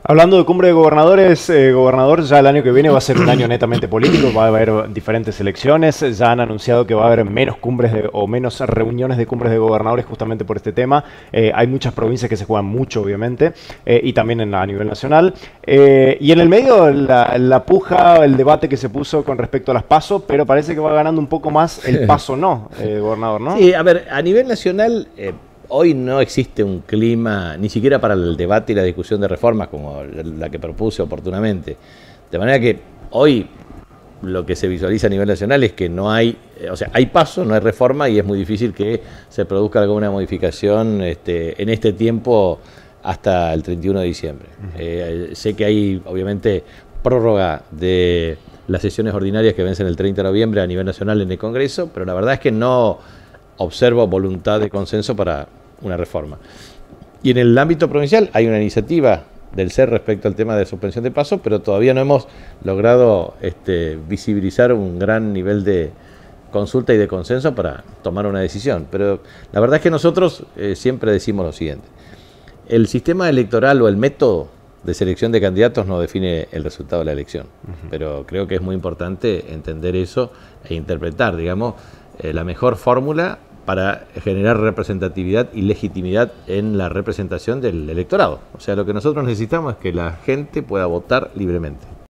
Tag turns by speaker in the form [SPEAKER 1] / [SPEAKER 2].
[SPEAKER 1] Hablando de cumbre de gobernadores, gobernador, ya el año que viene va a ser un año netamente político, va a haber diferentes elecciones, ya han anunciado que va a haber menos o menos reuniones de cumbres de gobernadores justamente por este tema. Hay muchas provincias que se juegan mucho, obviamente, y también a nivel nacional. Y en el medio la puja, el debate que se puso con respecto a las PASO, pero parece que va ganando un poco más el PASO no, gobernador, ¿no?
[SPEAKER 2] Sí, a ver, a nivel nacional, hoy no existe un clima, ni siquiera para el debate y la discusión de reformas como la que propuse oportunamente. De manera que hoy lo que se visualiza a nivel nacional es que no hay, o sea, hay paso, no hay reforma y es muy difícil que se produzca alguna modificación en este tiempo hasta el 31 de diciembre. Sé que hay, obviamente, prórroga de las sesiones ordinarias que vencen el 30 de noviembre a nivel nacional en el Congreso, pero la verdad es que no observo voluntad de consenso para una reforma. Y en el ámbito provincial hay una iniciativa del CER respecto al tema de suspensión de paso, pero todavía no hemos logrado visibilizar un gran nivel de consulta y de consenso para tomar una decisión. Pero la verdad es que nosotros siempre decimos lo siguiente: el sistema electoral o el método de selección de candidatos no define el resultado de la elección, pero creo que es muy importante entender eso e interpretar, digamos, la mejor fórmula para generar representatividad y legitimidad en la representación del electorado. O sea, lo que nosotros necesitamos es que la gente pueda votar libremente.